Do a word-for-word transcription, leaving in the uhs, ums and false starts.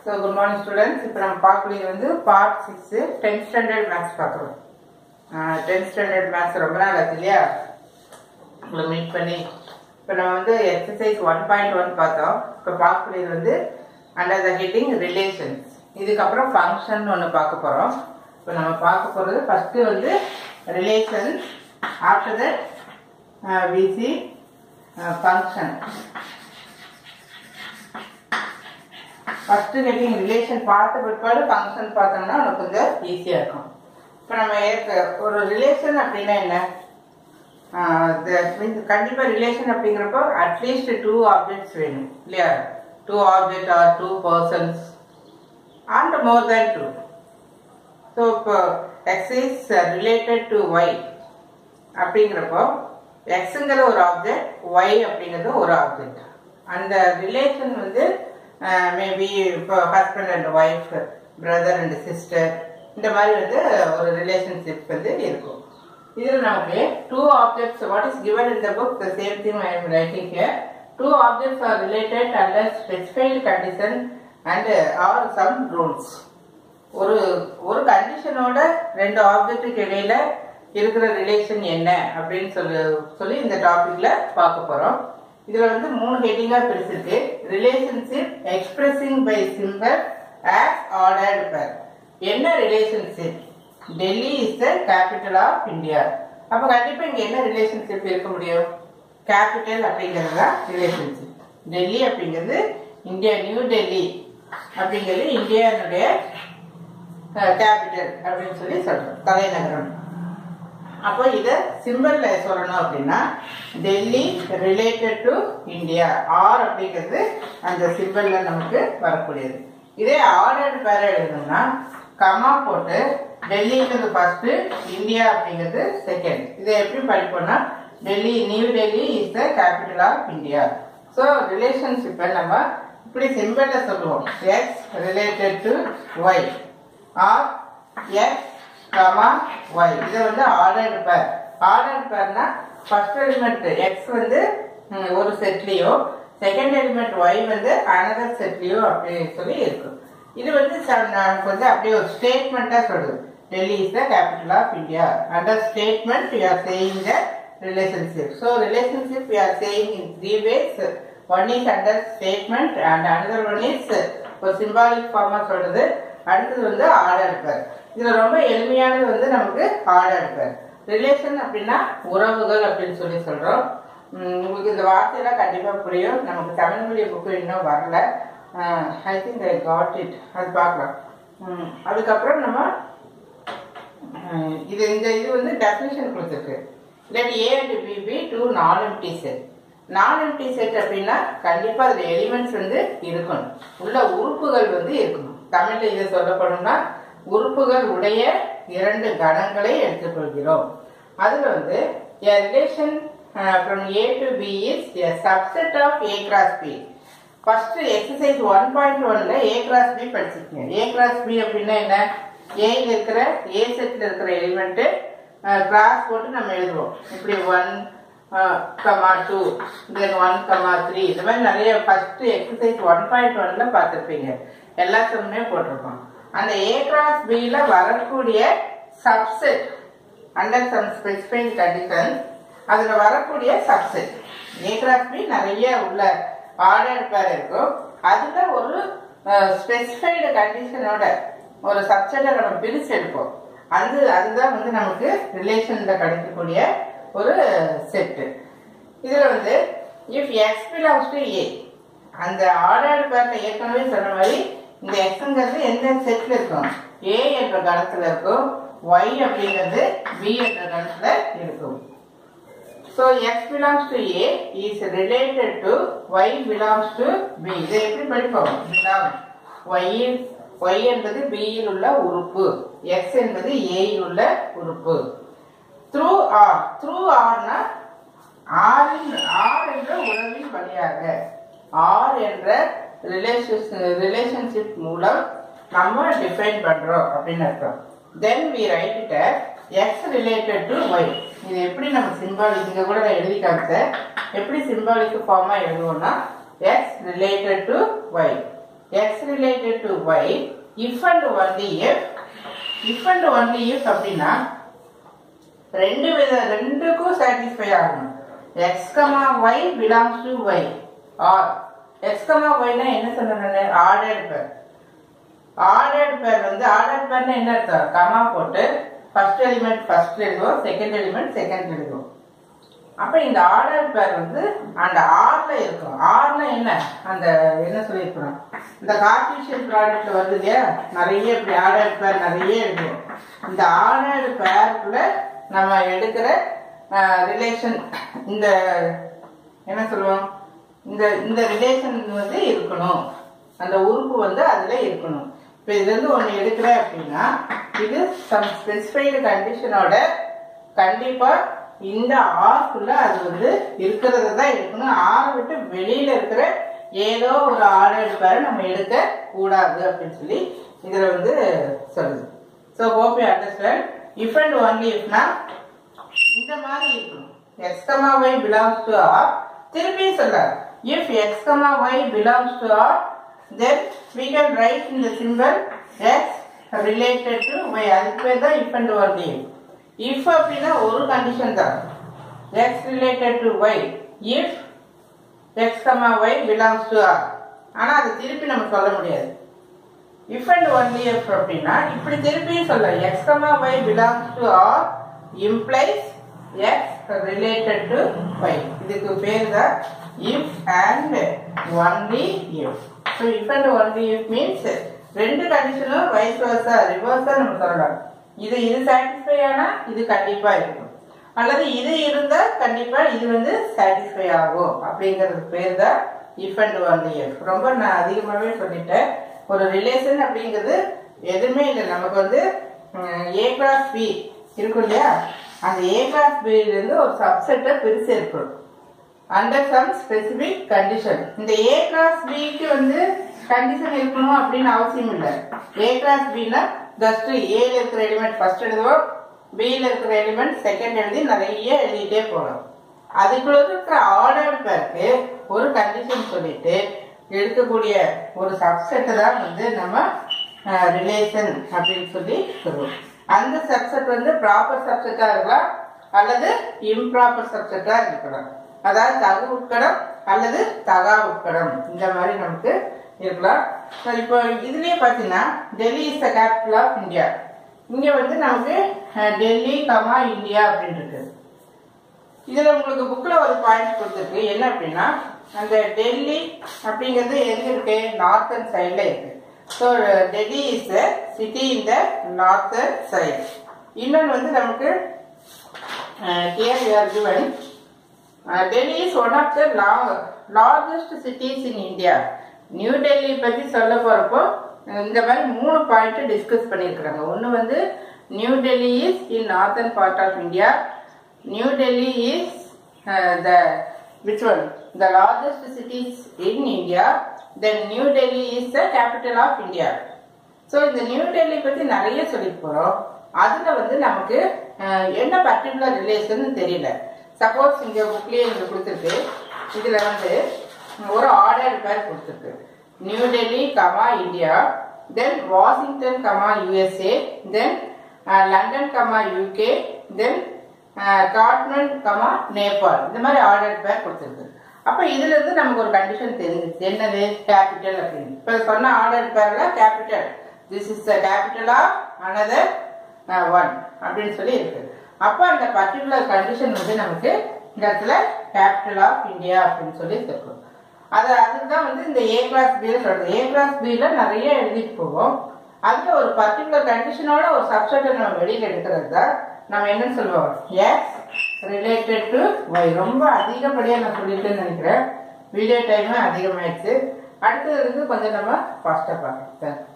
So good morning students. இப்போ நம்ம பார்க்கறது வந்து part six tenth standard maths பார்க்கறோம். tenth standard maths ரொம்ப நாள் ஆச்சு இல்லையா? உங்களை மீட் பண்ணி இப்போ நம்ம வந்து exercise one point one பார்த்தோம். இப்போ பார்க்கறது வந்து under the heading relations. இதுக்கு அப்புறம் function ஒன்னு பார்க்க போறோம். இப்போ நம்ம பார்க்க போறது first வந்து relations, after that uh, we see uh, function. First getting relation பார்த்த பிற்பாடு function பார்த்தோம்னா நமக்கு கொஞ்சம் ஈஸியா இருக்கும். இப்போ நம்ம ஒரு ரிலேஷன் அப்படின்னா என்ன? கண்டிப்பா ரிலேஷன் அப்படிங்கிறப்போ அட்லீஸ்ட் டூ ஆப்ஜெக்ட்ஸ் வேணும் இல்லையா? Two object or two persons and more than two. So இப்போ X is related to Y அப்படிங்கிறப்போ எக்ஸுங்கிற ஒரு ஆப்ஜெக்ட், ஒய் அப்படிங்கிறது ஒரு ஆப்ஜெக்ட். அந்த ரிலேஷன் வந்து மேபி இப்போ husband and wife, brother and sister, இந்த மாதிரி வந்து ஒரு ரிலேஷன்ஷிப் வந்து இருக்கும். இதில் நமக்கு two objects what is given in the book, the same thing I am writing here. Two objects are related under specified condition and or some rules. ஒரு ஒரு கண்டிஷனோட ரெண்டு ஆப்ஜெக்ட்டுக்கு இடையில இருக்கிற ரிலேஷன் என்ன அப்படின்னு சொல்லி சொல்லி இந்த டாபிக்ல பார்க்க போறோம். இதுல வந்து மூணு ஹெட்டிங்கா பிரிச்சிருக்கு. Relationship expressing by symbol as ordered pair. என்ன relationship? Delhi is the capital of India. அப்ப கண்டிப்பா இங்க என்ன ரிலேஷன்ஷிப் இருக்க முடியும்? கேபிட்டல் அப்படிங்கிறது தான் ரிலேஷன்ஷிப். டெல்லி அப்படிங்கிறது இந்தியா, நியூ டெல்லி அப்படிங்கிறது இந்தியாவுடைய கேபிட்டல் அப்படின்னு சொல்லி சொல்றோம், தலைநகரம். அப்போ இத சிம்பிள்ல சொல்லணும் அப்படின்னா Delhi related to India, R அப்படிங்கிறது அந்த சிம்பிள்ல நமக்கு வரக்கூடியது. இதே ஆர்டர்ட் பேர எழுதணும்னா கமா போட்டு டெல்லிங்கிறது ஃபர்ஸ்ட், இந்தியா அப்படிங்கிறது செகண்ட். இதை எப்படி படிப்போம்னா Delhi, New Delhi is the capital of India. So ரிலேஷன்ஷிப்பை நம்ம இப்படி சிம்பிள்ல சொல்லுவோம், X related to Y R X comma Y. இதை வந்து ஆர்டர்ட் பேர். ஆர்டர்ட் பேர்னா ஃபர்ஸ்ட் எலிமெண்ட் எக்ஸ் வந்து ஒரு செட்லயோ, செகண்ட் எலிமெண்ட் ஒய் வந்து அனதர் செட்லயோ அப்படி சொல்லி இருக்கும். இது வந்து நமக்கு வந்து அப்படியே ஒரு ஸ்டேட்மெண்டா சொல்லுது, Delhi is the capital of India. Under statement you are saying the relationship. So relationship you are saying in three ways. One is under statement and another one is ஒரு சிம்பாலிக் ஃபார்மா சொல்றது. அடுத்தது வந்து ஆர்டர்ட் பேர். இதுல ரொம்ப எளிமையானது வந்து நமக்கு ஆர்டர்ட் பேர். ரிலேஷன் அப்படின்னா உறவுகள் அப்படின்னு சொல்லி சொல்றோம். உங்களுக்கு இந்த வார்த்தையெல்லாம் கண்டிப்பா புரியும். நமக்கு தமிழ் மீடியம் புக்கு இன்னும் வரல. I think I got it, அது பார்க்கலாம். அதுக்கப்புறம் நம்ம இது இந்த இது வந்து டெஃபினிஷன் கொடுத்துருக்கு. Let A and B be two non empty set. Non empty set அப்படின்னா கண்டிப்பா அதுல எலிமெண்ட்ஸ் வந்து இருக்கணும், உள்ள உறுப்புகள் வந்து இருக்கணும். தமிழ்ல இதை சொல்லப்படணும்னா உறுப்புகள் உடைய இரண்டு கணங்களை எடுத்துக்கொள்கிறோம். அதுல வந்து a relation uh, from A to B is a subset of A cross B. First exercise one point one ல A cross B படிச்சிருக்கீங்க. A cross B அப்படின்னா என்ன? A ல இருக்கிற A செட்ல இருக்கிற எலிமெண்ட் கிராஸ் போட்டு நம்ம எழுதுவோம். இப்படி one comma two, then one comma three, இந்த மாதிரி நிறைய ஃபர்ஸ்ட் எக்ஸசைஸ் ஒன் பாயிண்ட் ஒன்ல பார்த்துருப்பீங்க. எல்லா சம்மே போட்டிருக்கோம். அந்த A cross B ல வரக்கூடிய subset under some specified condition, அதுல வரக்கூடிய சப்செட் A cross B நிறைய உள்ள ஆர்டர்ட் பேர் இருக்கும். அதுல ஒரு ஸ்பெசிஃபைடு கண்டிஷனோட ஒரு சப்செட்டை நம்ம பிரிச்சு எடுப்போம். அது அதுதான் வந்து நமக்கு ரிலேஷன்ல கிடைக்கக்கூடிய ஒரு செட்டு. இதுல வந்து if X belongs to A, அந்த ஆர்டர்ட் பேர்ல ஏற்கனவே சொன்ன மாதிரி இந்த எக்ஸ்ங்கிறது எந்த செட்ல இருக்கும்? ஏ என்ற கணத்துல இருக்கும். ஒய் அப்படிங்கிறது பி என்ற கணத்துல இருக்கும். So x belongs to A is related to y belongs to B. இதை எப்படி படிப்போம்? belong. y y என்பது B இல் உள்ள உறுப்பு, x என்பது A இல் உள்ள உறுப்பு. through R, through R னா R R என்ற உறவின் வழியாக, R என்ற ரிலேஷன்ஷிப் மூலம் நம்ம டிஃபைன் பண்றோம் அப்படின்னு அர்த்தம். then we write it as x related to y. இது எப்படி நம்ம சிம்பாலிக், இங்க கூட நான் எழுதி காமிச்சேன், எப்படி சிம்பாலிக் ஃபார்மா எழுதுவோம்னா x related to y. x related to y if and only if if and only if அப்படின்னா ரெண்டு வித ரெண்டுக்கும் satisfy ஆகணும். x, y belongs to y or x, y னா என்ன சொன்னேன்? ordered pair. ordered pair வந்து ordered pairனா என்ன அர்த்தம்? கமா போட்டு first element first எழுதுவோம், second element second எழுதுவோம். அப்ப இந்த ordered pair வந்து அந்த r ல இருக்கும். r னா என்ன? அந்த என்ன சொல்லிருக்கோம்? இந்த கார்ட்டீசியன் ப்ராடக்ட்ல வருது இல்லையா? நிறைய இப்படி ordered pair நிறைய எழுதுவோம். இந்த ordered pairக்குள்ள நம்ம எடுக்கிற ரிலேஷன் இந்த என்ன சொல்லுவோம்? இந்த இந்த ரிலேஷன் வந்து இருக்கணும். அந்த உறுப்பு வந்து அதுல இருக்கணும். இப்போ இதுல இருந்து ஒன்னு எடுக்கிற அப்படின்னா இது சம் ஸ்பெசிஃபைடு கண்டிஷனோட கண்டிப்பா இந்த ஆர்க்குள்ள அது வந்து இருக்கிறது தான் இருக்கணும். ஆரை விட்டு வெளியில இருக்கிற ஏதோ ஒரு ஆர்டர் பேரை நம்ம எடுக்க கூடாது அப்படின்னு சொல்லி இதுல வந்து சொல்லுது. So hope you understand. If and only இஃப்னா இந்த மாதிரி இருக்கணும். x, y belongs to R. திருப்பி சொல்ல if x, y belongs to R, then we can write in the symbol x related to y. அதுக்கு பேர் தான் if and only if. if அப்படின்னா ஒரு கண்டிஷன் தான். x related to y if x, y belongs to R. ஆனா அது திருப்பி நம்ம சொல்ல முடியாது. if and only if அப்படின்னா இப்படி திருப்பி சொல்ல x, y belongs to R implies x related to y. இதுக்கு பேர் தான் if and only if. so if and only if means ரெண்டு கண்டிஷனும் vice versa reverse நம்ம சொல்லலாம். இது இது satisfy ஆனா இது கண்டிப்பா இருக்கும், அல்லது இது இருந்தா கண்டிப்பா இது வந்து satisfy ஆகும். அப்படிங்கிறது பேர் தான் if and only if. ரொம்ப நான் அதிகமாகவே சொல்லிட்டேன். ஒரு ரிலேஷன் அப்படிங்கிறது எதுவுமே இல்லை. நமக்கு வந்து a cross b இருக்கும் இல்லையா? அந்த a cross b இருந்து ஒரு சப்செட்டை பிரிச்சு இருக்கும் அண்டர் சம் ஸ்பெசிபிக் கண்டிஷன். இந்த a cross b க்கு வந்து கண்டிஷன் இருக்கணும் அப்படின்னு அவசியம் இல்லை. a cross b னா ஜஸ்ட் a ல இருக்கிற எலிமெண்ட் ஃபர்ஸ்ட் எழுதுவோம், b ல இருக்கிற எலிமெண்ட் செகண்ட் எழுதி நிறைய எழுதிட்டே போகலாம். அதுக்குள்ள இருக்கிற ஆர்டர் பேருக்கு ஒரு கண்டிஷன் சொல்லிட்டு எடுக்கக்கூடிய ஒரு சப்செட்டை தான் வந்து நம்ம ரிலேஷன் அப்படின்னு சொல்லி சொல்லுவோம். அந்த சப்செட் வந்து ப்ராப்பர் சப்செட்டா இருக்கலாம் அல்லது இம்ப்ராப்பர் சப்செட்டா இருக்கலாம். அதாவது தகு உட்கடம் அல்லது தகா உட்கடம் இந்த மாதிரி நமக்கு இருக்கலாம். இப்போ இதுலயே பாத்தீங்கன்னா Delhi is the capital of India. இங்க வந்து நமக்கு டெல்லி கமா இந்தியா அப்படின்னு இருக்கு. இதுல உங்களுக்கு புக்ல ஒரு பாயிண்ட் கொடுத்துருக்கு. என்ன அப்படின்னா அந்த டெல்லி அப்படிங்கிறது எங்க இருக்கு? நார்த்தன் சைட்ல இருக்கு. So Delhi is the city in the northern side. இன்னொன்று வந்து நமக்கு here we are given Delhi is one of the largest cities in India. New Delhi பத்தி சொல்ல போறப்போ இந்த மாதிரி மூணு பாயிண்ட் டிஸ்கஸ் பண்ணியிருக்கிறாங்க. ஒன்று வந்து New Delhi is in northern part of India. New Delhi is the which one? The largest cities in India. Then New Delhi is the capital of India. So இந்த நியூ டெல்லி பத்தி நிறைய சொல்லி போறோம். அதுல வந்து நமக்கு என்ன பர்டிகுலர் ரிலேஷன் தெரியல. சப்போஸ் இங்க புக்லயே இங்க கொடுத்துருக்கு. இதுல வந்து ஒரு ஆர்டர் பேர் கொடுத்துருக்கு. New Delhi comma India, then Washington comma USA, then London comma UK, then Kathmandu comma Nepal. இந்த மாதிரி ஆர்டர் பேர் கொடுத்துருக்கு. அப்ப இதுல இருந்து நமக்கு ஒரு கண்டிஷன் தெரிஞ்சிச்சு. என்னது? கேபிட்டல் அப்படின்னு. இப்ப சொன்ன ஆர்டர் பேர்ல capital, this is the capital of another one அப்படின்னு சொல்லி இருக்கு. அப்ப அந்த பர்டிகுலர் கண்டிஷன் வந்து நமக்கு இந்த இடத்துல கேபிட்டல் ஆஃப் இந்தியா அப்படின்னு சொல்லி இருக்கும். அது அதுதான் வந்து இந்த ஏ கிளாஸ் பி சொல்றது. ஏ கிளாஸ் பில நிறைய எழுதிட்டு போவோம். அதுல ஒரு பர்டிகுலர் கண்டிஷனோட ஒரு சப்செட்டை நம்ம வெளியில எடுக்கிறது தான் நம்ம என்ன சொல்லுவோம்? X related to Y. ரொம்ப அதிகப்படியா நான் சொல்லிட்டேன்னு நினைக்கிறேன். வீடியோ டைமும் அதிகமாயிடுச்சு. அடுத்தது கொஞ்சம் நம்ம ஃபாஸ்டா பார்க்கலாம் சார்.